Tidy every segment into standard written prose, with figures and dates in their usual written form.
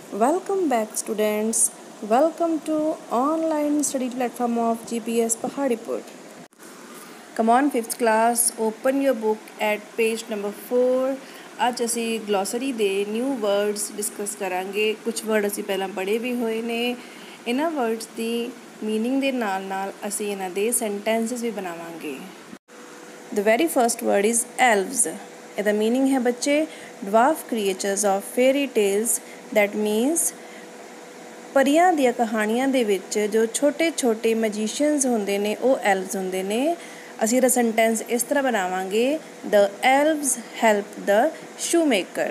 Welcome back students. Welcome to online study platform of GPS Pahadipur. Come on 5th class, open your book at page number 4. ਅੱਜ ਅਸੀਂ ਗਲੋਸਰੀ ਦੇ new words discuss ਕਰਾਂਗੇ। ਕੁਝ word ਅਸੀਂ ਪਹਿਲਾਂ ਪੜ੍ਹੇ ਵੀ ਹੋਏ ਨੇ। ਇਹਨਾਂ ਵਰਡਸ ਦੀ ਮੀਨਿੰਗ ਦੇ ਨਾਲ ਨਾਲ ਅਸੀਂ ਇਹਨਾਂ ਦੇ ਸੈਂਟੈਂਸਸ ਵੀ ਬਣਾਵਾਂਗੇ। The very first word is elves. ਇਹਦਾ ਮੀਨਿੰਗ ਹੈ ਬੱਚੇ dwarf creatures of fairy tales. That means ਪਰੀਆਂ ਦੀਆਂ ਕਹਾਣੀਆਂ ਦੇ ਵਿੱਚ ਜੋ ਛੋਟੇ ਛੋਟੇ ਮੈਜੀਸ਼ੀਅਨਸ ਹੁੰਦੇ ਨੇ ਉਹ ਐਲਵਸ ਹੁੰਦੇ ਨੇ। ਅਸੀਂ ਇਹਦਾ ਸੈਂਟੈਂਸ ਇਸ ਤਰ੍ਹਾਂ ਬਣਾਵਾਂਗੇ The elves help the shoemaker.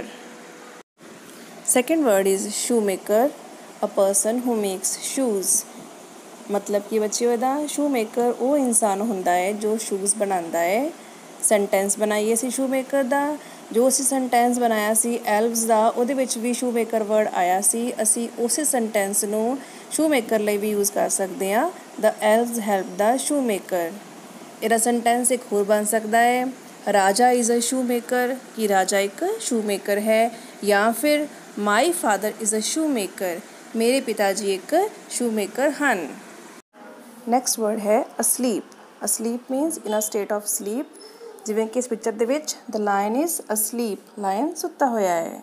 Second word is shoemaker, a person who makes shoes. ਮਤਲਬ ਕਿ ਬੱਚਿਓ ਇਹਦਾ shoemaker ਉਹ ਇਨਸਾਨ ਹੁੰਦਾ ਹੈ ਜੋ ਸ਼ੂਜ਼ ਬਣਾਉਂਦਾ ਹੈ। ਸੈਂਟੈਂਸ ਬਣਾਈਏ ਅਸੀਂ shoemaker ਦਾ। ਜੋ ਅਸੀਂ ਸੈਂਟੈਂਸ ਬਣਾਇਆ ਸੀ ਐਲਵਸ ਦਾ ਉਹਦੇ ਵਿੱਚ ਵੀ shoemaker ਵਰਡ ਆਇਆ ਸੀ। ਅਸੀਂ ਉਸੇ ਸੈਂਟੈਂਸ ਨੂੰ shoemaker ਲਈ ਵੀ ਯੂਜ਼ ਕਰ ਸਕਦੇ ਹਾਂ। The elves help the shoemaker. ਇਹਦਾ ਸੈਂਟੈਂਸ ਇੱਕ ਹੋਰ ਬਣ ਸਕਦਾ ਹੈ ਰਾਜਾ ਇਜ਼ ਅ shoemaker ਕਿ ਰਾਜਾ ਇੱਕ shoemaker ਹੈ, ਜਾਂ ਫਿਰ my father is a shoemaker ਮੇਰੇ ਪਿਤਾ ਜੀ ਇੱਕ shoemaker ਹਨ। ਨੈਕਸਟ ਵਰਡ ਹੈ asleep. asleep means in a state of sleep. ਜਿਵੇਂ ਕਿ ਇਸ ਪਿਕਚਰ ਦੇ ਵਿੱਚ the lion is asleep. Lion ਸੁੱਤਾ ਹੋਇਆ ਹੈ।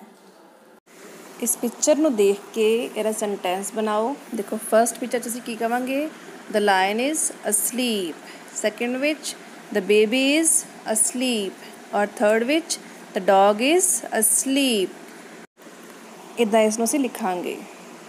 ਇਸ ਪਿਕਚਰ ਨੂੰ ਦੇਖ ਕੇ ਇਹਦਾ ਸੈਂਟੈਂਸ ਬਣਾਓ। ਦੇਖੋ ਫਸਟ ਪਿਕਚਰ 'ਚ ਅਸੀਂ ਕੀ ਕਹਾਂਗੇ the lion is asleep. Second ਵਿੱਚ the baby is asleep. ਔਰ ਥਰਡ ਵਿੱਚ the dog is asleep. ਇੱਦਾਂ ਇਸ ਨੂੰ ਅਸੀਂ ਲਿਖਾਂਗੇ।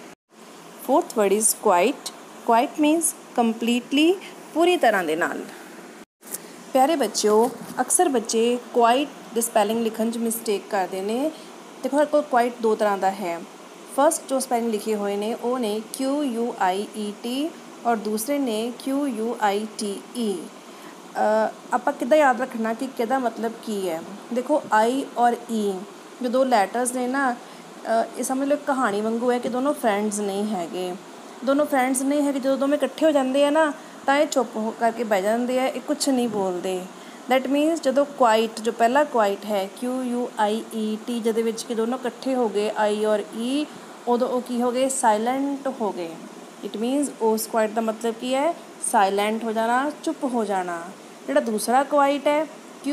Fourth word is quiet. quiet means completely, ਪੂਰੀ ਤਰ੍ਹਾਂ ਦੇ ਨਾਲ। ਪਿਆਰੇ ਬੱਚਿਓ ਅਕਸਰ ਬੱਚੇ ਕੁਆਇਟ ਦੇ ਸਪੈਲਿੰਗ ਲਿਖਣ 'ਚ ਮਿਸਟੇਕ ਕਰਦੇ ਨੇ। ਦੇਖੋ ਸਾਡੇ ਕੋਲ ਕੁਆਇਟ ਦੋ ਤਰ੍ਹਾਂ ਦਾ ਹੈ। ਫਸਟ ਜੋ ਸਪੈਲਿੰਗ ਲਿਖੇ ਹੋਏ ਨੇ ਉਹ ਨੇ QUIET ਔਰ ਦੂਸਰੇ ਨੇ QUITE। ਆਪਾਂ ਕਿੱਦਾਂ ਯਾਦ ਰੱਖਣਾ ਕਿ ਕਿਹਦਾ ਮਤਲਬ ਕੀ ਹੈ। ਦੇਖੋ I ਔਰ E ਜੋ ਦੋ ਲੈਟਰਸ ਨੇ ਨਾ ਇਹ ਸਮਝ ਲਓ ਕਹਾਣੀ ਵਾਂਗੂ ਹੈ ਕਿ ਦੋਨੋਂ ਫਰੈਂਡਸ ਨਹੀਂ ਹੈਗੇ। ਦੋਨੋਂ ਫਰੈਂਡਸ ਨਹੀਂ ਹੈਗੇ। ਜਦੋਂ ਦੋਵੇਂ ਇਕੱਠੇ ਹੋ ਜਾਂਦੇ ਆ ਨਾ ਤਾਂ ਇਹ ਚੁੱਪ ਹੋ ਕਰਕੇ ਬਹਿ ਜਾਂਦੇ ਆ, ਇਹ ਕੁਛ ਨਹੀਂ ਬੋਲਦੇ। ਦੈਟ ਮੀਨਸ ਜਦੋਂ ਕੁਆਇਟ ਜੋ ਪਹਿਲਾ ਕੁਆਇਟ ਹੈ QUIET ਜਿਹਦੇ ਵਿੱਚ ਕਿ ਦੋਨੋਂ ਇਕੱਠੇ ਹੋ ਗਏ I ਔਰ E ਉਦੋਂ ਉਹ ਕੀ ਹੋ ਗਏ ਸਾਇਲੈਂਟ ਹੋ ਗਏ। ਇਟ ਮੀਨਸ ਉਸ ਕੁਆਇਟ ਦਾ ਮਤਲਬ ਕੀ ਹੈ ਸਾਇਲੈਂਟ ਹੋ ਜਾਣਾ, ਚੁੱਪ ਹੋ ਜਾਣਾ। ਜਿਹੜਾ ਦੂਸਰਾ ਕੁਆਇਟ ਹੈ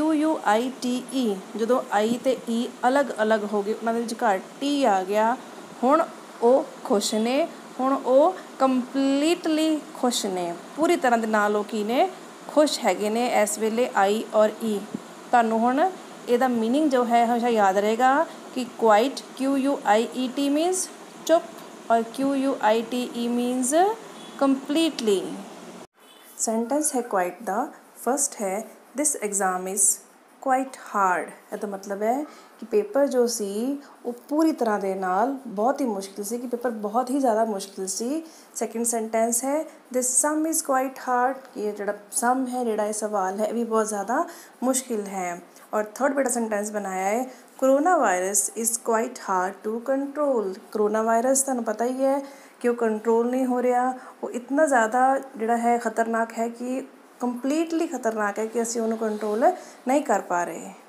QUITE ਜਦੋਂ I ਅਤੇ E ਅਲੱਗ ਅਲੱਗ ਹੋ ਗਏ ਉਹਨਾਂ ਦੇ ਵਿਚਕਾਰ T ਆ ਗਿਆ। ਹੁਣ ਉਹ ਖੁਸ਼ ਨੇ, ਹੁਣ ਉਹ ਕੰਪਲੀਟਲੀ ਖੁਸ਼ ਨੇ, ਪੂਰੀ ਤਰ੍ਹਾਂ ਦੇ ਨਾਲ ਉਹ ਕੀ ਨੇ ਖੁਸ਼ ਹੈਗੇ ਨੇ ਇਸ ਵੇਲੇ I ਔਰ E। ਤੁਹਾਨੂੰ ਹੁਣ ਇਹਦਾ ਮੀਨਿੰਗ ਜੋ ਹੈ ਹਮੇਸ਼ਾ ਯਾਦ ਰਹੇਗਾ ਕਿ ਕੁਆਇਟ QUIET ਮੀਨਸ ਚੁੱਪ ਔਰ QUITE ਮੀਨਸ ਕੰਪਲੀਟਲੀ। ਸੈਂਟੈਂਸ ਹੈ ਕੁਆਇਟ ਦਾ। ਫਸਟ ਹੈ this exam is quite hard. ਇਹਦਾ ਮਤਲਬ ਹੈ ਕਿ ਪੇਪਰ ਜੋ ਸੀ ਉਹ ਪੂਰੀ ਤਰ੍ਹਾਂ ਦੇ ਨਾਲ ਬਹੁਤ ਹੀ ਮੁਸ਼ਕਿਲ ਸੀ, ਕਿ ਪੇਪਰ ਬਹੁਤ ਹੀ ਜ਼ਿਆਦਾ ਮੁਸ਼ਕਿਲ ਸੀ। ਸੈਕਿੰਡ ਸੈਂਟੈਂਸ ਹੈ this sum is quite hard ਕਿ ਇਹ ਜਿਹੜਾ ਸਮ ਹੈ ਜਿਹੜਾ ਇਹ ਸਵਾਲ ਹੈ ਇਹ ਵੀ ਬਹੁਤ ਜ਼ਿਆਦਾ ਮੁਸ਼ਕਿਲ ਹੈ। ਔਰ ਥਰਡ ਬੇਟਾ ਸੈਂਟੈਂਸ ਬਣਾਇਆ ਹੈ corona virus is quite hard to control. Corona virus ਤੁਹਾਨੂੰ ਪਤਾ ਹੀ ਹੈ ਕਿ ਉਹ ਕੰਟਰੋਲ ਨਹੀਂ ਹੋ ਰਿਹਾ। ਉਹ ਇਤਨਾ ਜ਼ਿਆਦਾ ਜਿਹੜਾ ਹੈ ਖਤਰਨਾਕ ਹੈ ਕਿ ਕੰਪਲੀਟਲੀ ਖਤਰਨਾਕ ਹੈ ਕਿ ਅਸੀਂ ਉਹਨੂੰ ਕੰਟਰੋਲ ਨਹੀਂ ਕਰ ਪਾ ਰਹੇ।